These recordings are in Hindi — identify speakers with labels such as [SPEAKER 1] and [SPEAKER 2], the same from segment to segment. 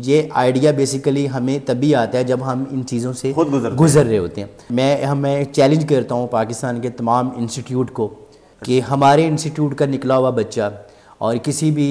[SPEAKER 1] ये आइडिया बेसिकली हमें तभी आता है जब हम इन चीज़ों से खुद गुजर रहे होते हैं। मैं चैलेंज करता हूँ पाकिस्तान के तमाम इंस्टीट्यूट को कि हमारे इंस्टीट्यूट का निकला हुआ बच्चा और किसी भी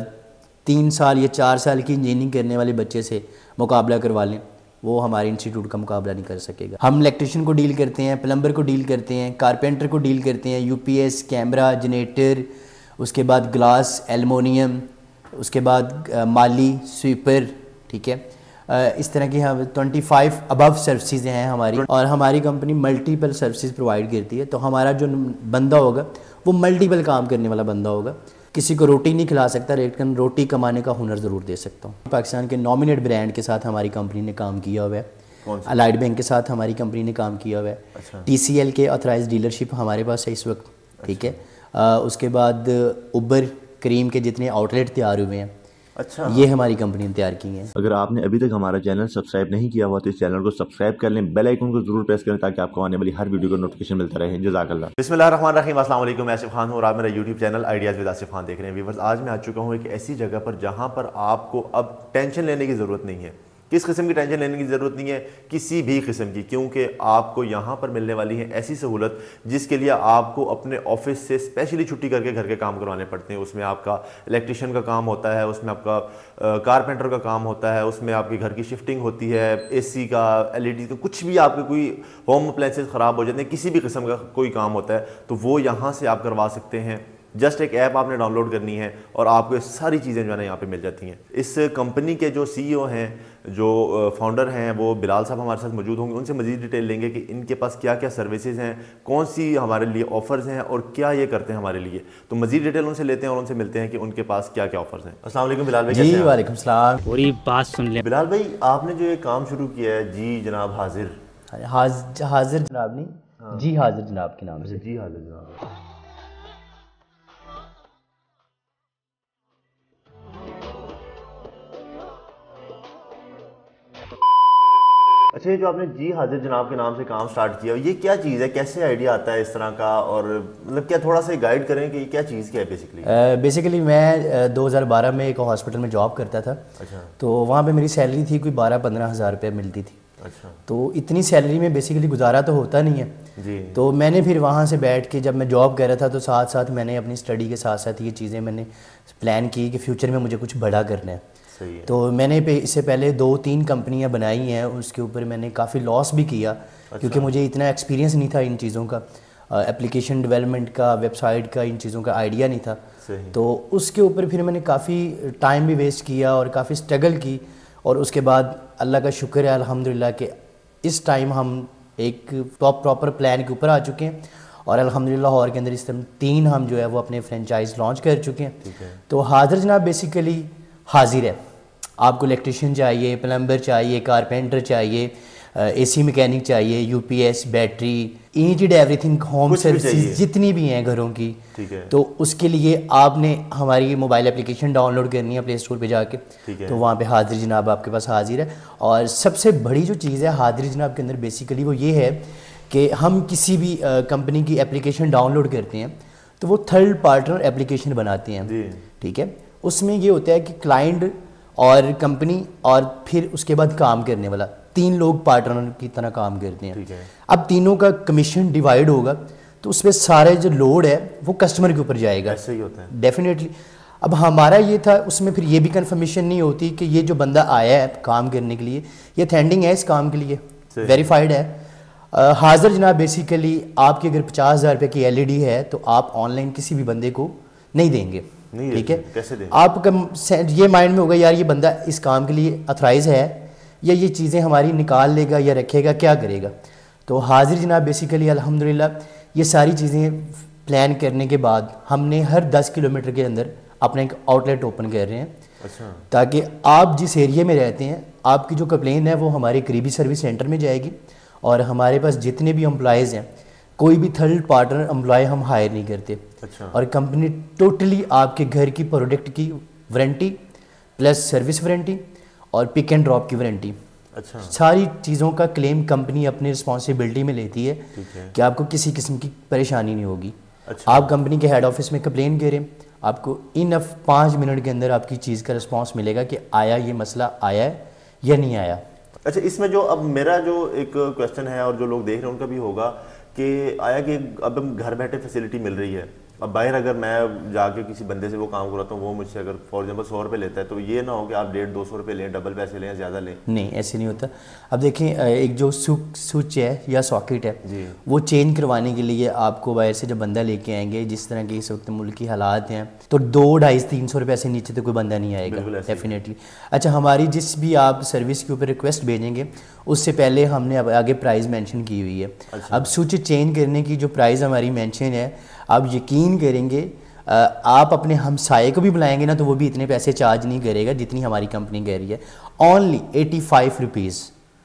[SPEAKER 1] 3 साल या 4 साल की इंजीनियरिंग करने वाले बच्चे से मुकाबला करवा लें, वो हमारे इंस्टीट्यूट का मुकाबला नहीं कर सकेगा। हम इलेक्ट्रिशियन को डील करते हैं, प्लम्बर को डील करते हैं, कारपेंटर को डील करते हैं, यूपीएस, कैमरा, जनरेटर, उसके बाद ग्लास, एलुमिनियम, उसके बाद माली, स्वीपर, ठीक है। इस तरह की हम 25 अबव सर्विसेज हैं हमारी, और हमारी कंपनी मल्टीपल सर्विसेज प्रोवाइड करती है। तो हमारा जो बंदा होगा वो मल्टीपल काम करने वाला बंदा होगा। किसी को रोटी नहीं खिला सकता, लेकिन रोटी कमाने का हुनर ज़रूर दे सकता हूँ। पाकिस्तान के नॉमिनेट ब्रांड के साथ हमारी कंपनी ने काम किया हुआ है, अलाइड बैंक के साथ हमारी कंपनी ने काम किया हुआ है। अच्छा। TCL के ऑथराइज डीलरशिप हमारे पास है इस वक्त, ठीक है। उसके बाद उबर, क्रीम के जितने आउटलेट तैयार हुए हैं, अच्छा, ये हमारी कंपनी ने तैयार की हैं।
[SPEAKER 2] अगर आपने अभी तक हमारा चैनल सब्सक्राइब नहीं किया हुआ तो इस चैनल को सब्सक्राइब कर लें, बेल आइकन को जरूर प्रेस करें ताकि आपको आने वाली हर वीडियो का नोटिफिकेशन मिलता रहे। जज़ाकल्लाह।
[SPEAKER 3] बिस्मिल्लाहिर्रहमानिर्रहीम, अस्सलाम वालेकुम, मैं आसिफ खान हूँ और आप मेरा YouTube channel Ideas with Asif Khan देख रहे हैं। व्यूअर्स, आज मैं आ चुका हूँ एक ऐसी जगह पर जहाँ पर आपको अब टेंशन लेने की ज़रूरत नहीं है। किस किस्म की टेंशन लेने की ज़रूरत नहीं है? किसी भी किस्म की, क्योंकि आपको यहाँ पर मिलने वाली है ऐसी सहूलत जिसके लिए आपको अपने ऑफिस से स्पेशली छुट्टी करके घर के काम करवाने पड़ते हैं। उसमें आपका इलेक्ट्रिशियन का काम होता है, उसमें आपका कारपेंटर का काम होता है, उसमें आपके घर की शिफ्टिंग होती है, AC का, LED का, कुछ भी आपके कोई होम अप्लायंसेस ख़राब हो जाते हैं, किसी भी किस्म का कोई काम होता है तो वो यहाँ से आप करवा सकते हैं। जस्ट एक ऐप आपने डाउनलोड करनी है और आपको सारी चीज़ें जो है ना यहाँ पे मिल जाती हैं। इस कंपनी के जो CEO हैं, जो फाउंडर हैं, वो बिलाल साहब हमारे साथ मौजूद होंगे। उनसे मज़ीद डिटेल लेंगे कि इनके पास क्या क्या सर्विसेज हैं, कौन सी हमारे लिए ऑफ़र्स हैं और क्या ये करते हैं हमारे लिए। तो मज़ीद डिटेल उनसे लेते हैं और उनसे मिलते हैं कि उनके पास क्या क्या ऑफ़र्स हैं। अस्सलाम वालेकुम बिलाल भाई।
[SPEAKER 1] जी वालेकुम सलाम।
[SPEAKER 4] पूरी बात सुन लें।
[SPEAKER 3] बिलाल भाई, आपने जो ये काम शुरू किया है, जी जनाब हाजिर,
[SPEAKER 1] हाजिर जनाब नहीं, हाँ। जी हाजिर जनाब के नाम से।
[SPEAKER 3] जी हाजिर जनाब। अच्छा, ये जो आपने जी हाजिर जनाब के नाम से काम स्टार्ट किया, ये क्या चीज़ है, कैसे आइडिया आता है इस तरह का, और मतलब क्या थोड़ा सा गाइड करें कि ये क्या चीज़ क्या है
[SPEAKER 1] बेसिकली मैं 2012 में एक हॉस्पिटल में जॉब करता था। अच्छा। तो वहाँ पे मेरी सैलरी थी कोई 12-15 हज़ार रुपये मिलती थी। अच्छा। तो इतनी सैलरी में बेसिकली गुजारा तो होता नहीं है जी। तो मैंने फिर वहाँ से बैठ के, जब मैं जॉब कर रहा था तो साथ साथ मैंने अपनी स्टडी के साथ साथ ये चीज़ें मैंने प्लान की कि फ्यूचर में मुझे कुछ बड़ा करना है। तो मैंने इससे पहले 2-3 कंपनियां बनाई हैं, उसके ऊपर मैंने काफ़ी लॉस भी किया। अच्छा। क्योंकि मुझे इतना एक्सपीरियंस नहीं था इन चीज़ों का, एप्लीकेशन डेवलपमेंट का, वेबसाइट का, इन चीज़ों का आइडिया नहीं था। सही। तो उसके ऊपर फिर मैंने काफ़ी टाइम भी वेस्ट किया और काफ़ी स्ट्रगल की, और उसके बाद अल्लाह का शुक्र है अल्हम्दुलिल्लाह कि इस टाइम हम एक प्रॉपर प्लान के ऊपर आ चुके हैं, और अल्हम्दुलिल्लाह लाहौर के अंदर इस टाइम 3 हम जो है वो अपने फ्रेंचाइज लॉन्च कर चुके हैं। तो हाजिर जनाब बेसिकली हाजिर है। आपको इलेक्ट्रिशियन चाहिए, प्लम्बर चाहिए, कारपेंटर चाहिए, AC मैकेनिक चाहिए, UPS, battery, each everything, home services जितनी भी हैं घरों की, ठीक है। तो उसके लिए आपने हमारी मोबाइल एप्लीकेशन डाउनलोड करनी है प्ले स्टोर पे जाके, तो वहाँ पे हाजिर जनाब आपके पास हाजिर है। और सबसे बड़ी जो चीज़ है हाजिर जनाब के अंदर बेसिकली वो ये है कि हम किसी भी कंपनी की एप्लीकेशन डाउनलोड करते हैं तो वो थर्ड पार्टनर एप्लीकेशन बनाते हैं, ठीक है। उसमें ये होता है कि क्लाइंट और कंपनी और फिर उसके बाद काम करने वाला, 3 लोग पार्टनर की तरह काम करते हैं। अब तीनों का कमीशन डिवाइड होगा तो उसमें सारे जो लोड है वो कस्टमर के ऊपर जाएगा। ऐसे ही होता है डेफिनेटली। अब हमारा ये था, उसमें फिर ये भी कंफर्मेशन नहीं होती कि ये जो बंदा आया है काम करने के लिए ये अटेंडिंग है इस काम के लिए, वेरीफाइड है। हाजिर जनाब बेसिकली आपकी अगर 50,000 रुपये की LED है तो आप ऑनलाइन किसी भी बंदे को नहीं देंगे, ठीक है। कैसे देंगे? आपका ये माइंड में होगा यार ये बंदा इस काम के लिए अथराइज है, या ये चीज़ें हमारी निकाल लेगा या रखेगा, क्या करेगा। तो हाजिर जनाब बेसिकली अल्हम्दुलिल्लाह ये सारी चीज़ें प्लान करने के बाद हमने हर 10 किलोमीटर के अंदर अपना एक आउटलेट ओपन कर रहे हैं। अच्छा। ताकि आप जिस एरिया में रहते हैं आपकी जो कंप्लेन है वो हमारे करीबी सर्विस सेंटर में जाएगी, और हमारे पास जितने भी एम्प्लॉयज़ हैं कोई भी थर्ड पार्टनर एम्प्लॉय हम हायर नहीं करते। अच्छा। और कंपनी टोटली आपके घर की प्रोडक्ट की वारंटी प्लस सर्विस वारंटी और पिक एंड ड्रॉप की वारंटी, अच्छा, सारी चीज़ों का क्लेम कंपनी अपनी रिस्पॉन्सिबिलिटी में लेती है कि आपको किसी किस्म की परेशानी नहीं होगी। अच्छा। आप कंपनी के हेड ऑफिस में कंप्लेन करें, आपको इनफ 5 मिनट के अंदर आपकी चीज़ का रिस्पांस मिलेगा कि आया ये मसला आया है या नहीं आया।
[SPEAKER 3] अच्छा, इसमें जो अब मेरा जो एक क्वेश्चन है और जो लोग देख रहे हैं उनका भी होगा कि आया कि अब हम घर बैठे फैसिलिटी मिल रही है, अब बाहर अगर मैं जाके किसी बंदे से वो काम कराता हूँ, वो मुझसे अगर फॉर एग्जांपल 100 रुपये लेता है, तो ये ना हो कि आप 150-200 रुपये लें, डबल पैसे लें या ज़्यादा लें।
[SPEAKER 1] नहीं, ऐसे नहीं होता। अब देखें, एक जो स्विच है या सॉकेट है वो चेंज करवाने के लिए आपको बाहर से जब बंदा लेके आएंगे, जिस तरह के इस वक्त मुल्क की हालात हैं, तो 200-250-300 रुपये से नीचे तो कोई बंदा नहीं आएगा डेफिनेटली। अच्छा, हमारी जिस भी आप सर्विस के ऊपर रिक्वेस्ट भेजेंगे उससे पहले हमने अब आगे प्राइस मेंशन की हुई है। अब स्विच चेंज करने की जो प्राइस हमारी मेंशन है, आप यकीन करेंगे आप अपने हमसाये को भी बुलाएंगे ना तो वो भी इतने पैसे चार्ज नहीं करेगा जितनी हमारी कंपनी कह रही है। Only 85 rupees.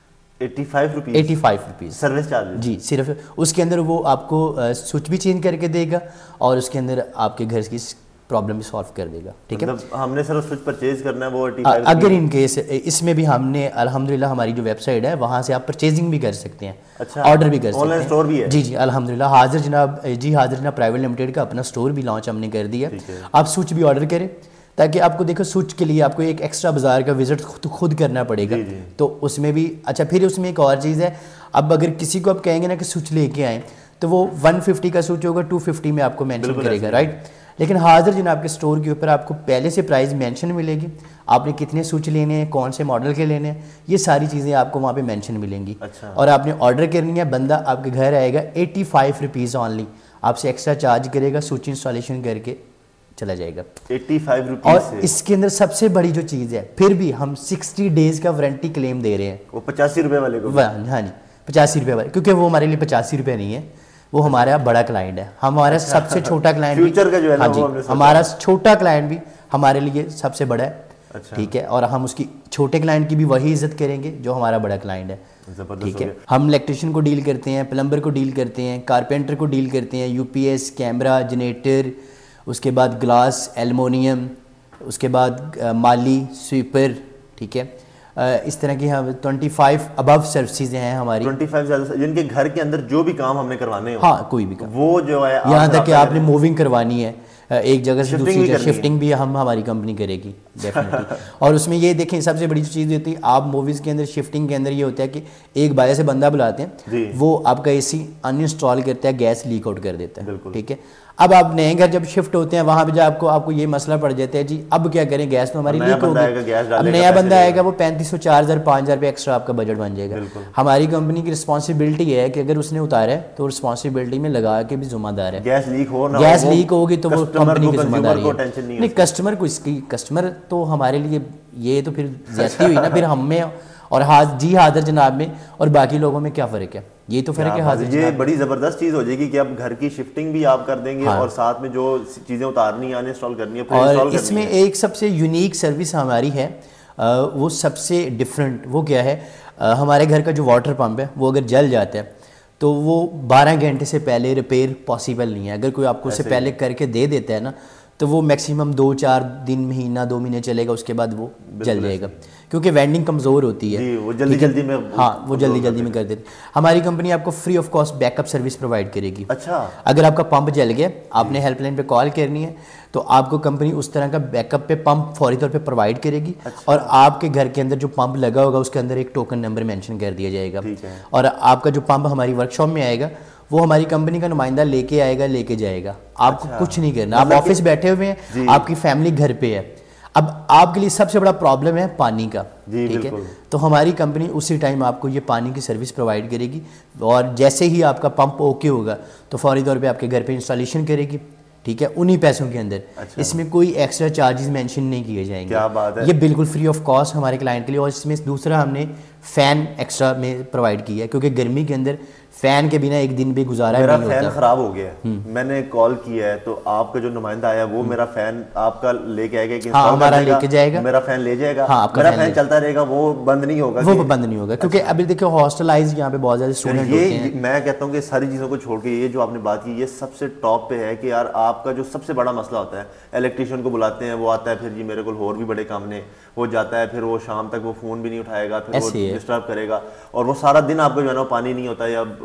[SPEAKER 1] 85 rupees
[SPEAKER 3] service charge
[SPEAKER 1] जी, सिर्फ उसके अंदर वो आपको स्विच भी चेंज करके देगा और उसके अंदर आपके घर की प्रॉब्लम भी सॉल्व कर देगा। ठीक है,
[SPEAKER 3] मतलब हमने सिर्फ स्विच परचेज करना है वो 85।
[SPEAKER 1] अगर इन केस इसमें भी हमने अल्हम्दुलिल्लाह हमारी जो वेबसाइट है वहाँ से आप परचेजिंग भी कर सकते हैं।
[SPEAKER 3] अच्छा,
[SPEAKER 1] ऑर्डर भी कर सकते हैं,
[SPEAKER 3] ऑनलाइन स्टोर भी है।
[SPEAKER 1] जी जी अल्हम्दुलिल्लाह। हाजिर जनाब प्राइवेट लिमिटेड का अपना स्टोर भी लॉन्च हमने कर दिया। आप स्विच भी ऑर्डर करें ताकि आपको देखो स्विच के लिए आपको एक एक्स्ट्रा बाजार का विजिट खुद करना पड़ेगा। तो उसमें भी अच्छा, फिर उसमें एक और चीज़ है, अब अगर किसी को आप कहेंगे ना कि स्विच लेके आएँ तो वो 150 का स्विच होगा 250 में आपको मेंशन करेगा, राइट। लेकिन हाजिर जनाब के स्टोर के ऊपर आपको पहले से प्राइस मेंशन मिलेगी, आपने कितने स्विच लेने हैं, कौन से मॉडल के लेने हैं, ये सारी चीज़ें आपको वहाँ पे मेंशन मिलेंगी।
[SPEAKER 3] अच्छा।
[SPEAKER 1] और आपने ऑर्डर करनी है, बंदा आपके घर आएगा 85 रुपीज़ ऑनली, आपसे एक्स्ट्रा चार्ज करेगा, स्विच इंस्टॉलेशन करके चला जाएगा
[SPEAKER 3] 85 रुपीज़।
[SPEAKER 1] और इसके अंदर सबसे बड़ी जो चीज़ है, फिर भी हम 60 डेज़ का वारंटी क्लेम दे रहे हैं।
[SPEAKER 3] वो 85 रुपये वाले को?
[SPEAKER 1] हाँ जी, 85 रुपये वाले, क्योंकि वो हमारे लिए 85 रुपये नहीं है, वो हमारा बड़ा क्लाइंट है। हमारा सबसे छोटा क्लाइंट
[SPEAKER 3] फ्यूचर का जो है ना,
[SPEAKER 1] वो हमारा छोटा क्लाइंट भी हमारे लिए सबसे बड़ा है।
[SPEAKER 3] अच्छा।
[SPEAKER 1] ठीक है, और हम उसकी छोटे क्लाइंट की भी वही इज्जत करेंगे जो हमारा बड़ा क्लाइंट है। ठीक है, हम इलेक्ट्रिशियन को डील करते हैं, प्लम्बर को डील करते हैं, कारपेंटर को डील करते हैं, यूपीएस, कैमरा, जनरेटर, उसके बाद ग्लास, एल्युमिनियम, उसके बाद माली, स्वीपर। ठीक है, इस तरह की हम 25 अबव सर्विसेज हैं हमारी।
[SPEAKER 3] 25 जिनके घर के अंदर जो भी काम हमने करवाने हो,
[SPEAKER 1] हाँ कोई भी काम,
[SPEAKER 3] वो जो है
[SPEAKER 1] यहाँ तक कि आपने मूविंग करवानी है एक जगह से दूसरी जगह, शिफ्टिंग भी हमारी कंपनी करेगी डेफिनेटली। और उसमें ये देखें, सबसे बड़ी चीज़ होती है, आप मूवीज़ के अंदर शिफ्टिंग के अंदर ये होता है कि एक बाहर से बंदा बुलाते हैं, वो आपका एसी अनइंस्टॉल करता है, गैस लीक आउट कर देता है। ठीक है, अब आप नए घर जब शिफ्ट होते हैं वहाँ पे जब आपको ये मसला पड़ जाता है, जी अब क्या करें, गैस तो हमारी लीक होगी। अब नया बंदा आएगा, वो 3500, 4000, 5000 रुपये एक्स्ट्रा आपका बजट बन जाएगा। हमारी कंपनी की रिस्पॉन्सिबिलिटी है कि अगर उसने उतारा है तो रिस्पॉन्सिबिलिटी में लगा के भी जिम्मेदार है।
[SPEAKER 3] गैस लीक हो ना,
[SPEAKER 1] गैस लीक होगी तो वो कंपनी की जिम्मेदारी है।
[SPEAKER 3] नहीं,
[SPEAKER 1] कस्टमर को इसकी, कस्टमर तो हमारे लिए ये तो फिर ज्यादती हुई ना, फिर हम में और हाजिर जनाब में और बाकी लोगों में क्या फ़र्क है? ये तो फ़र्क है हाजिर।
[SPEAKER 3] ये बड़ी ज़बरदस्त चीज़ हो जाएगी कि अब घर की शिफ्टिंग भी आप कर देंगे। हाँ। और साथ में जो चीज़ें उतारनी है, अनइंस्टॉल करनी है,
[SPEAKER 1] और इसमें एक सबसे यूनिक सर्विस हमारी है, वो सबसे डिफरेंट, वो क्या है, हमारे घर का जो वाटर पंप है वो अगर जल जाता है तो वो 12 घंटे से पहले रिपेयर पॉसिबल नहीं है। अगर कोई आपको उससे पहले करके दे देता है ना तो वो मैक्सिमम 2-4 दिन, महीना, 2 महीने चलेगा, उसके बाद वो जल जाएगा, क्योंकि वेंडिंग कमज़ोर होती है।
[SPEAKER 3] वो जल्दी में,
[SPEAKER 1] हाँ वो जल्दी में कर देते। हमारी कंपनी आपको free of cost backup service provide करेगी।
[SPEAKER 3] अच्छा,
[SPEAKER 1] अगर आपका पंप जल गया, आपने हेल्पलाइन पे कॉल करनी है तो आपको कंपनी उस तरह का बैकअप पे पंप फौरी तौर पे प्रोवाइड करेगी। अच्छा। और आपके घर के अंदर जो पंप लगा होगा उसके अंदर एक टोकन नंबर मेंशन कर दिया जाएगा। और आपका जो पंप हमारी वर्कशॉप में आएगा वो हमारी कंपनी का नुमाइंदा लेके आएगा, लेके जाएगा। आपको कुछ नहीं करना, आप ऑफिस बैठे हुए हैं, आपकी फैमिली घर पे है। अब आपके लिए सबसे बड़ा प्रॉब्लम है पानी का, ठीक है, तो हमारी कंपनी उसी टाइम आपको ये पानी की सर्विस प्रोवाइड करेगी। और जैसे ही आपका पंप ओके होगा तो फौरी तौर पे आपके घर पे इंस्टॉलेशन करेगी। ठीक है, उन्हीं पैसों के अंदर। अच्छा। इसमें कोई एक्स्ट्रा चार्जेस मेंशन नहीं किए जाएंगे।
[SPEAKER 3] क्या बात है।
[SPEAKER 1] ये बिल्कुल फ्री ऑफ कॉस्ट हमारे क्लाइंट के लिए। और इसमें दूसरा हमने फ़ैन एक्स्ट्रा में प्रोवाइड किया है, क्योंकि गर्मी के अंदर फ़ैन के बिना एक दिन भी गुजारा नहीं होता।
[SPEAKER 3] मेरा फ़ैन ख़राब हो गया है, मैंने कॉल किया है तो आपका जो नुमाइंदा आया वो मेरा फ़ैन आपका लेके आएगा कि
[SPEAKER 1] हाँ, हमारा लेके जाएगा,
[SPEAKER 3] मेरा फ़ैन ले जाएगा।
[SPEAKER 1] हाँ, आपका
[SPEAKER 3] मेरा फ़ैन चलता रहेगा, वो बंद नहीं होगा।
[SPEAKER 1] वो बंद नहीं होगा, क्योंकि अभी देखो हॉस्टलाइज यहाँ पे बहुत ज़्यादा स्टूडेंट होते हैं।
[SPEAKER 3] मैं कहता हूँ कि सारी चीज़ों को छोड़ के ये जो आपने बात की, ये सबसे टॉप पे है कि यार आपका जो सबसे बड़ा मसला होता है, इलेक्ट्रिशियन को बुलाते हैं, वो आता है, फिर जी मेरे को और भी बड़े काम ने, वो जाता है, फिर वो शाम तक वो फ़ोन भी नहीं उठाएगा, फिर वो डिस्टर्ब करेगा, और वो सारा दिन आपको जो है ना पानी नहीं होता है या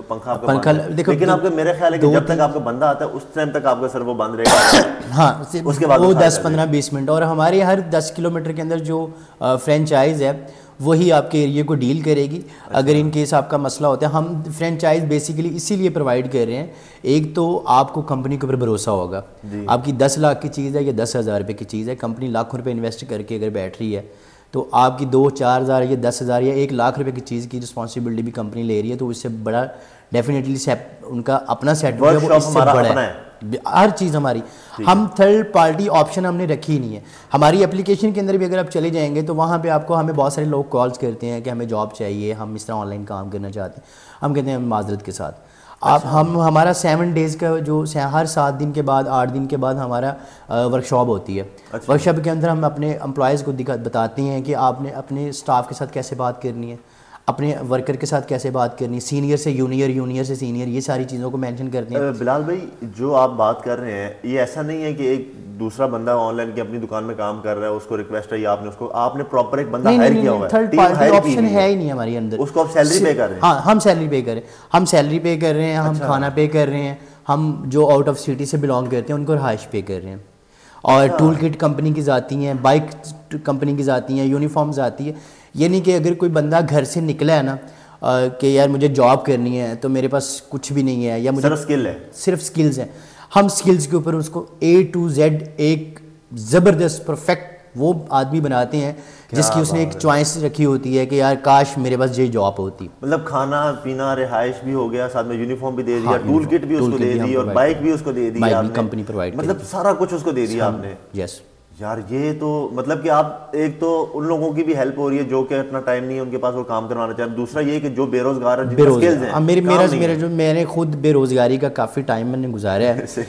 [SPEAKER 3] पंखा आपका देखो, लेकिन आपको मेरा ख्याल है कि जब तक आपका बंदा आता है उस टाइम तक आपका सर वो बंद रहेगा।
[SPEAKER 1] हाँ, उसके बाद वो 10-15-20 मिनट। और हमारे हर 10 किलोमीटर के अंदर जो फ्रेंचाइज है वही आपके एरिया को डील करेगी। अगर इन केस आपका मसला होता है, हम फ्रेंचाइज बेसिकली इसीलिए प्रोवाइड कर रहे हैं, एक तो आपको कंपनी के ऊपर भरोसा होगा। आपकी 10 लाख की चीज़ है या 10,000 रुपये की चीज़ है, कंपनी लाखों रुपये इन्वेस्ट करके अगर बैठ रही है तो आपकी 2-4 हज़ार या 10,000 या 1 लाख रुपए की चीज़ की रिस्पॉन्सिबिलिटी भी कंपनी ले रही है, तो इससे बड़ा डेफिनेटली उनका अपना सेट है, वो इससे बड़ा है। हर चीज़ हमारी, हम थर्ड पार्टी ऑप्शन हमने रखी ही नहीं है। हमारी एप्लीकेशन के अंदर भी अगर आप चले जाएंगे तो वहाँ पे आपको, हमें बहुत सारे लोग कॉल्स करते हैं कि हमें जॉब चाहिए, हम इस तरह ऑनलाइन काम करना चाहते हैं। हम कहते हैं माजरत के साथ आप हमारा 7 डेज़ का जो हर 7 दिन के बाद 8 दिन के बाद हमारा वर्कशॉप होती है। वर्कशॉप के अंदर हम अपने एम्प्लॉयज़ को बताते हैं कि आपने अपने स्टाफ के साथ कैसे बात करनी है, अपने वर्कर के साथ कैसे बात करनी, सीनियर से जूनियर, जूनियर से सीनियर, ये सारी चीज़ों को मेंशन करते हैं।
[SPEAKER 3] बिलाल भाई, जो आप बात कर रहे हैं ये ऐसा नहीं है कि एक दूसरा बंदा ऑनलाइन की अपनी दुकान में काम कर रहा है, उसको रिक्वेस्ट है या आपने प्रॉपर एक बंदा हायर किया हुआ है,
[SPEAKER 1] थर्ड पार्टी ऑप्शन है ही नहीं हमारे अंदर।
[SPEAKER 3] उसको आप सैलरी पे कर रहे हैं?
[SPEAKER 1] हाँ, हम सैलरी पे कर रहे हैं, हम सैलरी पे कर रहे हैं, हम खाना पे कर रहे हैं, हम जो आउट ऑफ सिटी से बिलोंग करते हैं उनको रहाइश पे कर रहे हैं। और टूल किट कंपनी की जाती हैं, बाइक कंपनी की जाती हैं, यूनिफॉर्म्स आती है। ये नहीं कि अगर कोई बंदा घर से निकला है ना कि यार मुझे जॉब करनी है तो मेरे पास कुछ भी नहीं है, या मुझे
[SPEAKER 3] सिर्फ स्किल है,
[SPEAKER 1] सिर्फ स्किल्स हैं, हम स्किल्स के ऊपर उसको A to Z एक ज़बरदस्त परफेक्ट वो आदमी बनाते हैं जिसकी उसने एक चॉइस रखी होती है कि यार काश मेरे पास ये जॉब होती।
[SPEAKER 3] मतलब खाना पीना रिहाइश भी हो गया, साथ में यूनिफॉर्म भी दे दिया, टूल किट भी उसको दे दी और बाइक भी उसको दे दी आपने,
[SPEAKER 1] कंपनी प्रोवाइड,
[SPEAKER 3] मतलब सारा कुछ उसको दे दिया आपने।
[SPEAKER 1] यस
[SPEAKER 3] यार, ये तो मतलब कि आप एक तो उन लोगों की भी हेल्प हो रही है जो कि इतना टाइम नहीं है उनके पास वो काम करवाना चाहते, दूसरा ये कि जो बेरोजगार है, जिनके स्किल्स हैं, मैंने खुद बेरोजगारी का काफ़ी टाइम मैंने गुजारा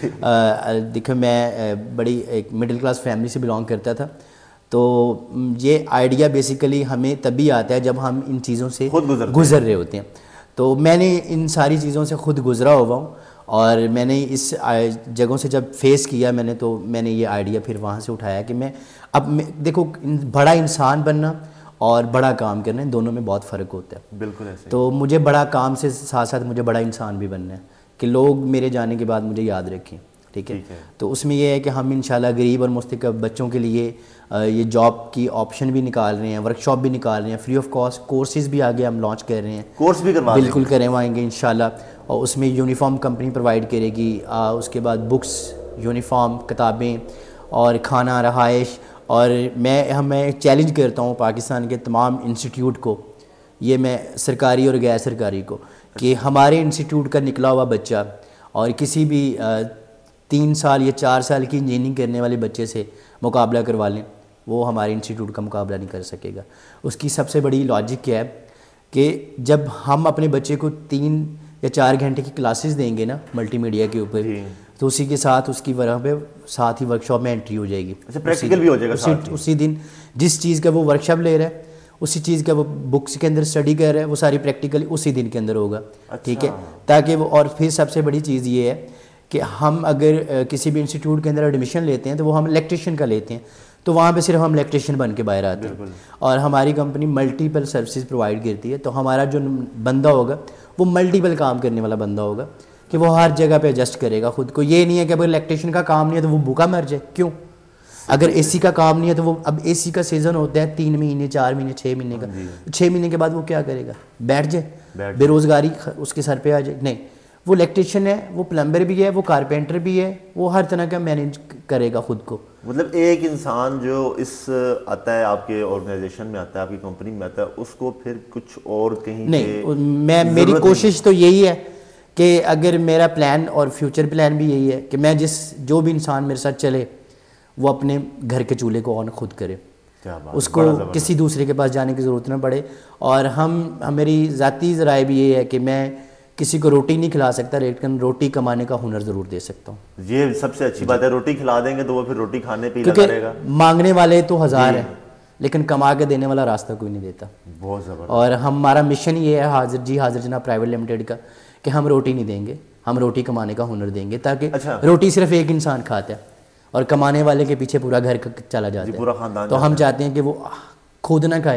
[SPEAKER 3] है। देखो, मैं बड़ी एक मिडिल क्लास फैमिली से बिलोंग करता था, तो ये आइडिया बेसिकली हमें तभी आता है जब हम इन चीज़ों से गुजर रहे होते हैं। तो मैंने इन सारी चीज़ों से खुद गुजरा हुआ हूँ और मैंने इस जगहों से जब फेस किया मैंने ये आइडिया फिर वहाँ से उठाया कि देखो, बड़ा इंसान बनना और बड़ा काम करना, दोनों में बहुत फ़र्क होता है। बिल्कुल ऐसे।
[SPEAKER 1] तो मुझे बड़ा काम से साथ साथ मुझे बड़ा इंसान भी बनना है कि लोग मेरे जाने के बाद मुझे याद रखें। ठीक है। तो उसमें यह है कि हम इंशाल्लाह गरीब और मुस्तक़बिल बच्चों के लिए ये जॉब की ऑप्शन भी निकाल रहे हैं, वर्कशॉप भी निकाल रहे हैं, फ्री ऑफ कॉस्ट कोर्सेज़ भी आगे हम लॉन्च कर रहे हैं,
[SPEAKER 3] कोर्स भी
[SPEAKER 1] बिल्कुल करवाएंगे इंशाल्लाह। और उसमें यूनिफॉर्म कंपनी प्रोवाइड करेगी, उसके बाद बुक्स, यूनिफॉर्म, किताबें और खाना, रहाइश। और मैं चैलेंज करता हूँ पाकिस्तान के तमाम इंस्टीट्यूट को, ये मैं सरकारी और गैर सरकारी को, कि हमारे इंस्टीट्यूट का निकला हुआ बच्चा और किसी भी 3 साल या 4 साल की इंजीनियरिंग करने वाले बच्चे से मुकाबला करवा लें, वो हमारे इंस्टीट्यूट का मुकाबला नहीं कर सकेगा। उसकी सबसे बड़ी लॉजिक क्या है कि जब हम अपने बच्चे को 3 या 4 घंटे की क्लासेस देंगे ना मल्टीमीडिया के ऊपर, तो उसी के साथ उसकी वहाँ पे साथ ही वर्कशॉप में एंट्री हो जाएगी।
[SPEAKER 3] अच्छा, प्रैक्टिकल भी हो जाएगा
[SPEAKER 1] उसी दिन जिस चीज़ का वो वर्कशॉप ले रहा है, उसी चीज़ का वो बुक्स के अंदर स्टडी कर रहा है, वो सारी प्रैक्टिकली उसी दिन के अंदर होगा। ठीक है, ताकि वो, और फिर सबसे बड़ी चीज़ ये है कि हम अगर किसी भी इंस्टीट्यूट के अंदर एडमिशन लेते हैं तो वो हम इलेक्ट्रिशियन का लेते हैं, तो वहाँ पे सिर्फ हम इलेक्ट्रिशियन बन के बाहर आते हैं। और हमारी कंपनी मल्टीपल सर्विसेज प्रोवाइड करती है, तो हमारा जो बंदा होगा वो मल्टीपल काम करने वाला बंदा होगा कि वो हर जगह पे एडजस्ट करेगा खुद को। ये नहीं है कि अगर इलेक्ट्रिशियन का काम नहीं है तो वो भूखा मर जाए, क्यों? अगर एसी का काम नहीं है तो वो, अब एसी का सीज़न होता है 3 महीने, 4 महीने, 6 महीने का, 6 महीने के बाद वो क्या करेगा? बैठ जाए, बेरोज़गारी उसके सर पे आ जाए? नहीं, वो इलेक्ट्रिशियन है, वो प्लम्बर भी है, वो कारपेंटर भी है, वो हर तरह का मैनेज करेगा खुद को।
[SPEAKER 3] मतलब एक इंसान जो इस आता है, आपके ऑर्गेनाइजेशन में आता है, आपकी कंपनी में आता है, उसको फिर कुछ और कहीं
[SPEAKER 1] नहीं, मेरी कोशिश तो यही है कि अगर मेरा प्लान और फ्यूचर प्लान भी यही है कि मैं जो भी इंसान मेरे साथ चले वो अपने घर के चूल्हे को ऑन खुद करे, उसको किसी दूसरे के पास जाने की ज़रूरत ना पड़े। और मेरी ज़ाती राय भी ये है कि मैं किसी को रोटी नहीं खिला सकता, लेकिन रोटी कमाने का हुनर ज़रूर दे सकता हूँ।
[SPEAKER 3] ये सबसे अच्छी बात है, रोटी खिला देंगे तो वो फिर रोटी खाने पे ही लगा रहेगा।
[SPEAKER 1] मांगने वाले तो 1000 हैं, लेकिन कमा के देने वाला रास्ता कोई नहीं देता।
[SPEAKER 3] बहुत ज़बरदस्त।
[SPEAKER 1] और हमारा मिशन ये है हाजिर जनाब प्राइवेट लिमिटेड का, कि हम रोटी नहीं देंगे, हम रोटी कमाने का हुनर देंगे, ताकि रोटी सिर्फ एक इंसान खाता है और कमाने वाले के पीछे पूरा घर चला जाता है,
[SPEAKER 3] पूरा खानदान।
[SPEAKER 1] तो हम चाहते हैं कि वो खुद ना खाए,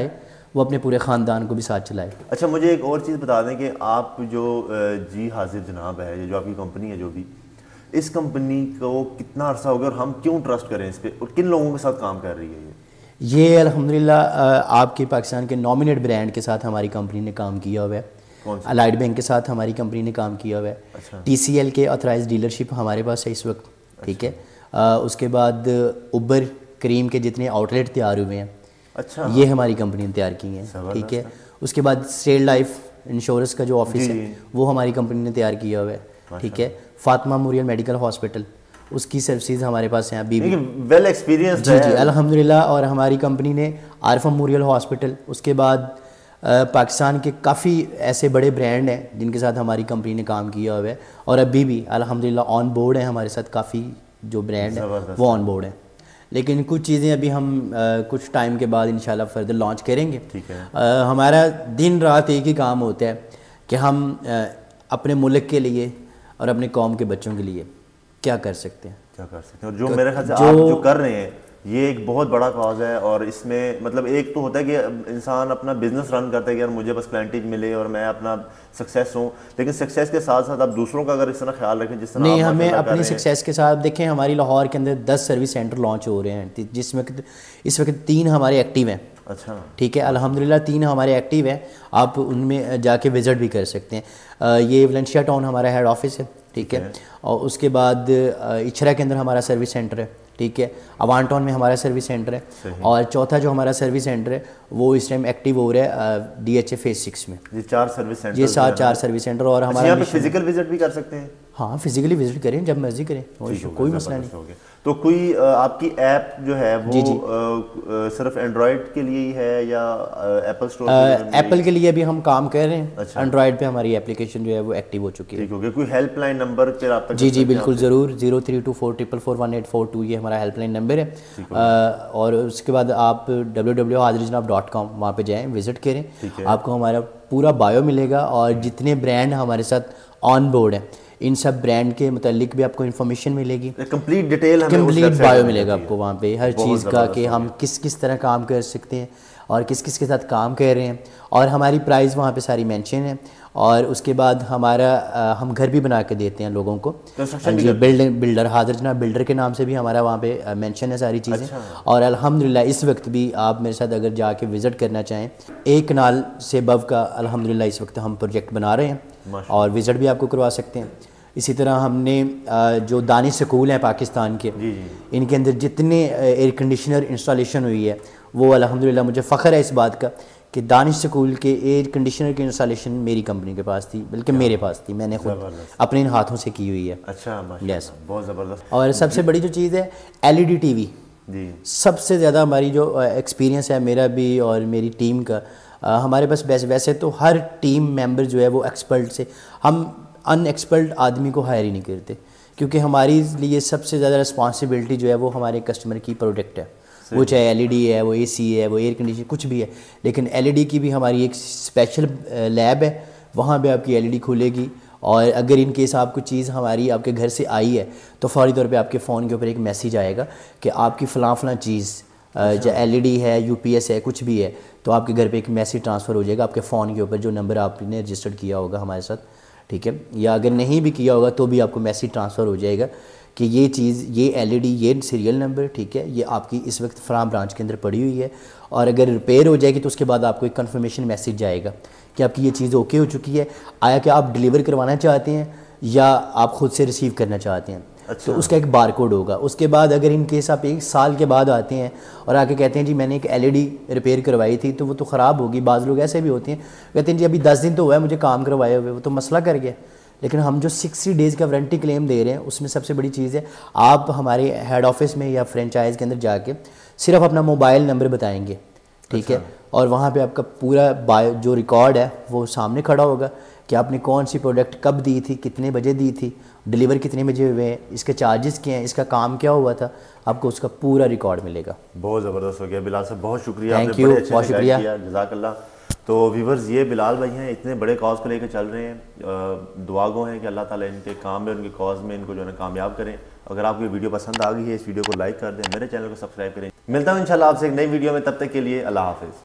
[SPEAKER 1] वो अपने पूरे ख़ानदान को भी साथ चलाए।
[SPEAKER 3] अच्छा, मुझे एक और चीज़ बता दें कि आप जो जी हाजिर जनाब है, जो आपकी कंपनी है, जो भी इस कंपनी को कितना अर्सा हो गया और हम क्यों ट्रस्ट करें इस पर, और किन लोगों के साथ काम कर रही है
[SPEAKER 1] ये अल्हम्दुलिल्लाह आपके पाकिस्तान के नॉमिनेट ब्रांड के साथ हमारी कंपनी ने काम किया हुआ है। अलाइड बैंक के साथ हमारी कंपनी ने काम किया हुआ है।
[SPEAKER 3] अच्छा।
[SPEAKER 1] TCL के ऑथराइज डीलरशिप हमारे पास है इस वक्त, ठीक है। उसके बाद उबर क्रीम के जितने आउटलेट तैयार हुए हैं, अच्छा, ये हमारी कंपनी ने तैयार की हैं, ठीक है। उसके बाद स्टेट लाइफ इंश्योरेंस का जो ऑफिस है वो हमारी कंपनी ने तैयार किया हुआ है, ठीक है। फातिमा मेमोरियल मेडिकल हॉस्पिटल, उसकी सर्विसेज हमारे पास हैं अभी भी,
[SPEAKER 3] वेल एक्सपीरियंस।
[SPEAKER 1] जी जी अल्हम्दुलिल्लाह। और हमारी कंपनी ने आरफा मेमोरियल हॉस्पिटल, उसके बाद पाकिस्तान के काफ़ी ऐसे बड़े ब्रांड हैं जिनके साथ हमारी कंपनी ने काम किया हुआ है, और अभी भी अल्हम्दुलिल्लाह ऑन बोर्ड हैं हमारे साथ। काफ़ी जो ब्रांड है वो ऑन बोर्ड है, लेकिन कुछ चीज़ें अभी हम कुछ टाइम के बाद इंशाल्लाह फर्दर लॉन्च करेंगे।
[SPEAKER 3] ठीक है।
[SPEAKER 1] हमारा दिन रात एक ही काम होता है कि हम अपने मुल्क के लिए और अपने कौम के बच्चों के लिए क्या कर सकते हैं,
[SPEAKER 3] और जो मेरे ख्याल से आप जो कर रहे हैं ये एक बहुत बड़ा कॉज है। और इसमें मतलब एक तो होता है कि इंसान अपना बिजनेस रन करता है कि यार मुझे बस क्लाइंटेज मिले और मैं अपना सक्सेस हूँ, लेकिन सक्सेस के साथ साथ आप दूसरों का अगर इस तरह ख्याल रखें जिस तरह
[SPEAKER 1] नहीं, हमें अपनी सक्सेस के साथ देखें। हमारी लाहौर के अंदर 10 सर्विस सेंटर लॉन्च हो रहे हैं जिसमें इस वक्त 3 हमारे एक्टिव हैं।
[SPEAKER 3] अच्छा, ठीक
[SPEAKER 1] है, अल्हम्दुलिल्लाह 3 हमारे एक्टिव हैं, आप उनमें जाके विज़िट भी कर सकते हैं। ये वलेंशिया टाउन हमारा हेड ऑफिस है, ठीक है। और उसके बाद इचरा के अंदर हमारा सर्विस सेंटर है, ठीक है। अवान टाउन में हमारा सर्विस सेंटर है, और चौथा जो हमारा सर्विस सेंटर है वो इस टाइम एक्टिव हो रहा है DHA फेज 6 में।
[SPEAKER 3] ये 4 सर्विस सेंटर,
[SPEAKER 1] ये 4 सर्विस सेंटर। और हमारा
[SPEAKER 3] यहाँ पे फिजिकल विजिट भी कर सकते हैं?
[SPEAKER 1] हाँ, फिजिकली विजिट करें जब मर्जी करें, कोई मसला नहीं।
[SPEAKER 3] तो कोई आपकी ऐप जो है वो सिर्फ एंड्रॉयड के लिए ही है या एप्पल स्टोर?
[SPEAKER 1] एप्पल के लिए भी हम काम कर रहे हैं। अच्छा। एंड्रॉयड पे हमारी एप्लीकेशन जो है वो एक्टिव हो चुकी है।
[SPEAKER 3] ठीक हो गया। कोई हेल्पलाइन नंबर पे आप?
[SPEAKER 1] जी बिल्कुल ज़रूर, 0324441842 ये हमारा हेल्पलाइन नंबर है। और उसके बाद आप www.hadirjanab.com वहाँ पे जाएँ, विजिट करें, आपको हमारा पूरा बायो मिलेगा और जितने ब्रांड हमारे साथ ऑन बोर्ड हैं इन सब ब्रांड के मुतालिक भी आपको इन्फॉर्मेशन मिलेगी,
[SPEAKER 3] कंप्लीट डिटेल,
[SPEAKER 1] कंप्लीट बायो मिलेगा आपको वहाँ पे हर चीज़ का कि हम किस किस तरह काम कर सकते हैं और किस किस के साथ काम कर रहे हैं, और हमारी प्राइस वहाँ पे सारी मेंशन है। और उसके बाद हमारा हम घर भी बना के देते हैं लोगों को, बिल्डर हाजिर जनाब बिल्डर के नाम से भी हमारा वहाँ पे मेंशन है सारी चीज़ें। अच्छा। और अल्हम्दुलिल्लाह इस वक्त भी आप मेरे साथ अगर जाके विज़िट करना चाहें, 1 कनाल से बव का अल्हम्दुलिल्लाह इस वक्त हम प्रोजेक्ट बना रहे हैं और विज़िट भी आपको करवा सकते हैं। इसी तरह हमने जो दानिश स्कूल हैं पाकिस्तान के, इनके अंदर जितने एयर कंडीशनर इंस्टॉलेशन हुई है वो अल्हम्दुलिल्लाह मुझे फ़ख्र है इस बात का कि दानिश स्कूल के एयर कंडीशनर की इंस्टॉलेशन मेरी कंपनी के पास थी, बल्कि मेरे पास थी, मैंने खुद अपने इन हाथों से की हुई है।
[SPEAKER 3] अच्छा,
[SPEAKER 1] यस,
[SPEAKER 3] बहुत ज़बरदस्त।
[SPEAKER 1] और सबसे बड़ी जो चीज़ है LED TV, सबसे ज़्यादा हमारी जो एक्सपीरियंस है मेरा भी और मेरी टीम का, हमारे पास वैसे तो हर टीम मेंबर जो है वो एक्सपर्ट से, हम अनएक्सपर्ट आदमी को हायर ही नहीं करते, क्योंकि हमारी लिए सबसे ज़्यादा रिस्पॉन्सिबिलिटी जो है वो हमारे कस्टमर की प्रोडक्ट है, वो चाहे LED है, वो AC है, वो एयर कंडीशन कुछ भी है। लेकिन LED की भी हमारी एक स्पेशल लैब है, वहाँ पे आपकी LED खुलेगी, और अगर इन केस आपको चीज़ हमारी आपके घर से आई है तो फौरी तौर पे आपके फ़ोन के ऊपर एक मैसेज आएगा कि आपकी फ़लाँ चीज़ जो LED है, UPS है, कुछ भी है, तो आपके घर पे एक मैसेज ट्रांसफ़र हो जाएगा आपके फ़ोन के ऊपर जो नंबर आपने रजिस्टर्ड किया होगा हमारे साथ, ठीक है। या अगर नहीं भी किया होगा तो भी आपको मैसेज ट्रांसफ़र हो जाएगा कि ये चीज़, ये LED, ये सीरियल नंबर, ठीक है, ये आपकी इस वक्त फ़लाँ ब्रांच के अंदर पड़ी हुई है, और अगर रिपेयर हो जाएगी तो उसके बाद आपको एक कन्फर्मेशन मैसेज जाएगा कि आपकी ये चीज़ ओके हो चुकी है। आया कि आप डिलीवर करवाना चाहते हैं या आप ख़ुद से रिसीव करना चाहते हैं। अच्छा। तो उसका एक बार कोड होगा। उसके बाद अगर इन केस आप 1 साल के बाद आते हैं और आके कहते हैं जी मैंने एक LED रिपेयर करवाई थी तो वो तो ख़राब होगी, बाज़ लोग ऐसे भी होते हैं कहते हैं जी अभी 10 दिन तो हुआ है मुझे काम करवाए हुए, वो तो मसला कर गया। लेकिन हम जो 60 डेज़ का वारंटी क्लेम दे रहे हैं उसमें सबसे बड़ी चीज़ है, आप हमारे हेड ऑफिस में या फ्रेंचाइज के अंदर जाके सिर्फ अपना मोबाइल नंबर बताएंगे, ठीक है, और वहाँ पे आपका पूरा बायो जो रिकॉर्ड है वो सामने खड़ा होगा कि आपने कौन सी प्रोडक्ट कब दी थी, कितने बजे दी थी, डिलीवर कितने बजे हुए हैं, इसके चार्जेस क्या हैं, इसका काम क्या हुआ था, आपको उसका पूरा रिकॉर्ड मिलेगा।
[SPEAKER 3] बहुत ज़बरदस्त हो गया बिलाल साहब, बहुत शुक्रिया,
[SPEAKER 1] थैंक यू, बहुत शुक्रिया,
[SPEAKER 3] जज़ाकल्लाह। तो व्यूवर्स, ये बिलाल भाई हैं, इतने बड़े कॉज को लेकर चल रहे हैं, दुआ गो हैं कि अल्लाह ताला इनके काम में, उनके कॉज में इनको जो है कामयाब करें। अगर आपको ये वीडियो पसंद आ गई है, इस वीडियो को लाइक कर दें, मेरे चैनल को सब्सक्राइब करें। मिलता हूँ इंशाल्लाह आपसे एक नई वीडियो में, तब तक के लिए अल्लाह हाफ़िज़।